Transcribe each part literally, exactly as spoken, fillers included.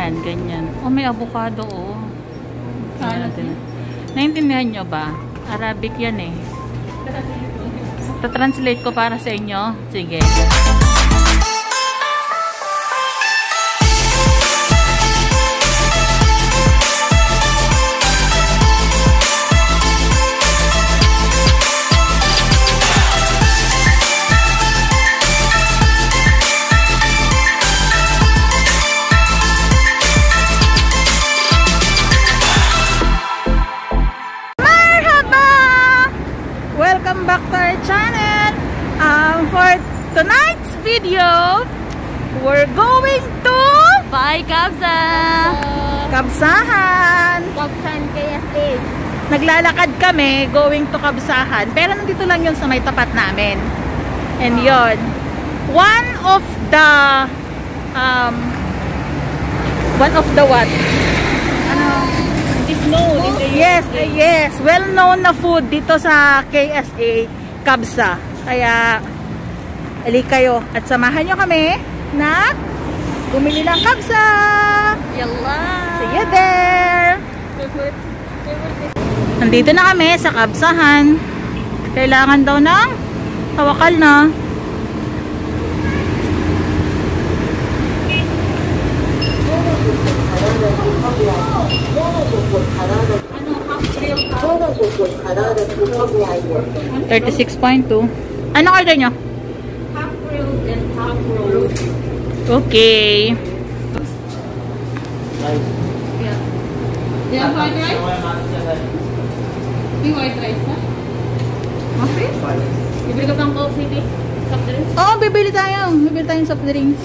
Yan, ganyan. Oh, may avocado, oh. Naintindihan nyo ba? Arabic yan eh. Ta-translate ko para sa inyo. Sige. Welcome back to our channel. Um, for tonight's video, we're going to Bye, Kabsa! Kabsahan. Kabsahan K S A. Naglalakad kami going to Kabsahan, pero nandito lang yun sa may tapat namin. And yun, one of the um, one of the what? Ano? Is known in the yes, uh, yes, well-known na food dito sa K S A, Kabsa. Kaya, ali kayo at samahan nyo kami na bumili ng Kabsa. Yalla! See you there! Nandito na kami sa Kabsahan. Kailangan daw ng tawakal na. thirty-six point two. Ano order nyo? Half grilled and half rolled. Okay. Yeah. You have white rice? Yung white rice na? Okay. Bibili ka pang Coke City? Soft drinks? Oo, oh, bibili tayo. Bibili tayong soft drinks.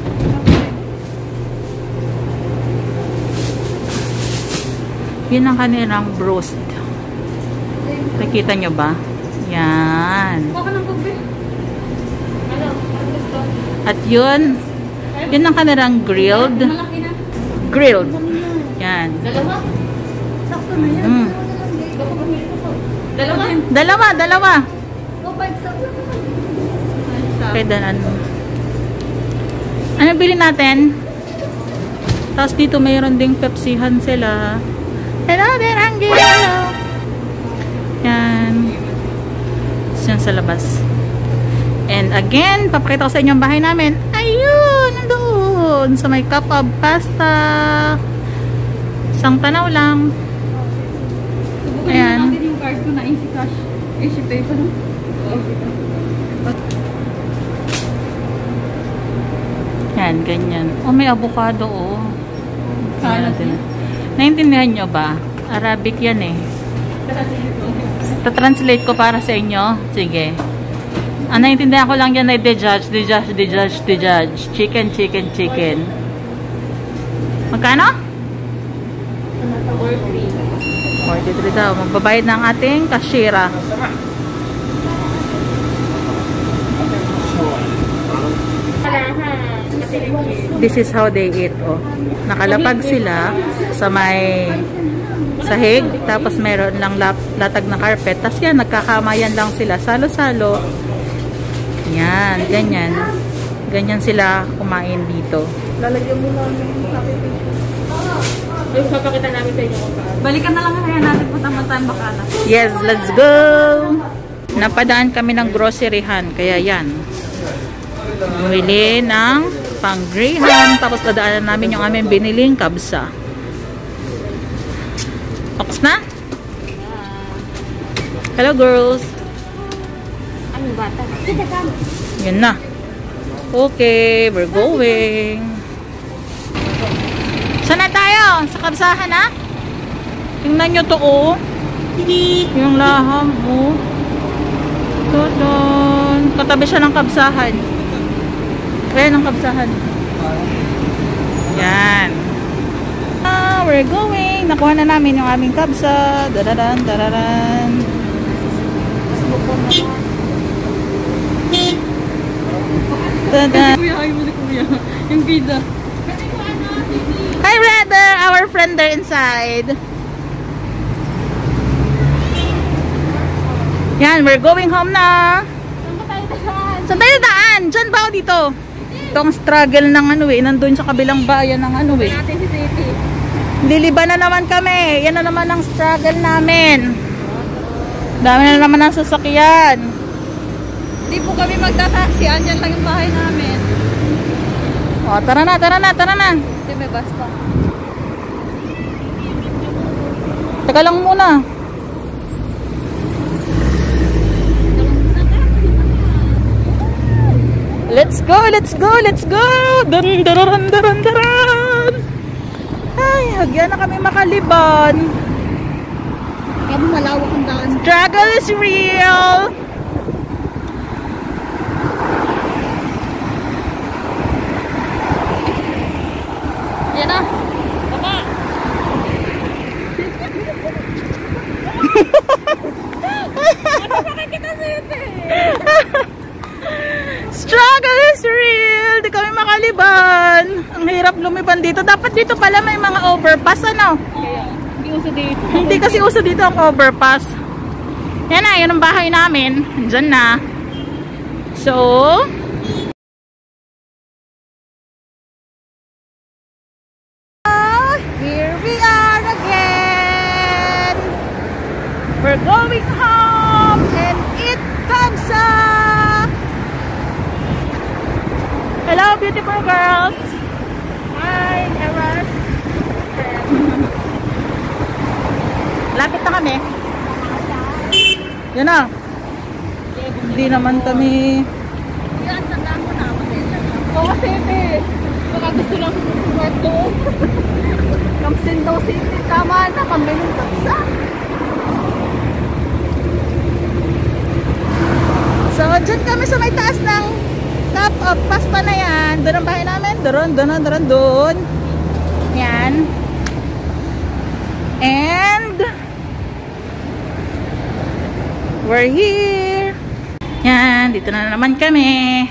Yun ang kanilang broast. Nakita nyo ba? Yan. Kuha ka ng Coke. Ano? Ano gusto? At yun, yun ang kanilang grilled. Malaki na. Grilled. Yan. Dalawa? Sakto na yan. Mm. Dalawa? Dalawa, dalawa. Oh, five sakto na. Okay, dan ano. Ano bilhin natin? Tapos dito mayroon ding Pepsihan sila. Hello there, Angel! Yan. Yan sa labas. And again, papakita ko sa inyo ang bahay namin. Ayun! Nandoon! Sa may cup of pasta. Isang tanaw lang. Subukan Ayan. natin yung card ko na easy cash. Easy pay pa no? Yan, ganyan. Oh, may avocado, oh. Kala natin. Naintindihan nyo ba? Arabic yan eh. Ta-translate ko para sa inyo. Sige. Ang naintindihan ko lang yan ay de-judge, de-judge, de-judge, de-judge. Chicken, chicken, chicken. Magkano? forty-three daw. Magbabayad ng ating kashira. This is how they eat, oh. Nakalapag sila sa may sahig, tapos meron lang lap, latag na carpet. Tapos yan, nagkakamayan lang sila. Salo-salo. Yan, ganyan. Ganyan sila kumain dito. Lalagyan mo lang yung kapitid. Yung papakita namin sa inyo kung paano. Balikan na lang kaya natin po tayong bakala. Yes, let's go! Napadaan kami ng groceryhan, kaya yan. Bumili ng pang-graham, tapos dadaanan namin yung aming biniling kabsa. Tapos na? Hello girls! Ano bata? Kita ka. Yun na. Okay, we're going. Saan na tayo? Sa kabsahan na? Tingnan nyo to, oh. Yung laham, oh. Doon. Katabi siya ng kabsahan. Ayan ang kabsahan. Yan. Ah, we're going. Nakuha na namin yung aming kabsa. Dararan, dararan. Tada. Kuya, ay mo kuya. Yung pizza. Hi, brother. Our friend there inside. Yan, we're going home na. Saan ba tayo daan? Saan tayo daan? Diyan ba o dito? Hindi. Ito ang struggle ng ano eh. Nandun sa kabilang bayan ng ano eh. Natin si City. Liliba na naman kami. Yan na naman ang struggle namin. Dami na naman ang sasakyan. Hindi po kami magtataksi. Andyan lang yung bahay namin. O, tara na, tara na, tara na. Hindi, may bus pa. Teka lang muna. Let's go, let's go, let's go! Dun, daran, daran, daran! Ay, hagyan na kami makaliban. Kaya malawak ang daan. Struggle is real! Yan na. Baba. Masasakit kita City. Struggle is real! Di kami makaliban. Ang hirap lumiban dito. Dapat dito pala may mga overpass, ano? Kaya, hindi uso dito. Hindi kasi uso dito ang overpass. Yan na, yan ang bahay namin. Diyan na. So, here we are again. We're going home and eat kabsa. Hello, beautiful girls. Hi, Eras. Lapit na kami. Yan na. Hindi naman kami. Yan, tandaan mo na. Oo, City. Baka gusto lang support doon. Kamsindo City. Tama na. Kami yung kapsa. So, dyan kami sa may taas ng top of pasta na yan. Doon ang bahay namin. Doon, doon, doon, doon. Yan. And we're here. Yan, dito na naman kami.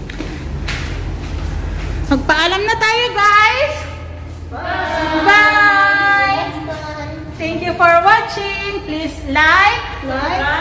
Magpaalam na tayo, guys. Bye! Bye! Thank you for watching. Please like, Like,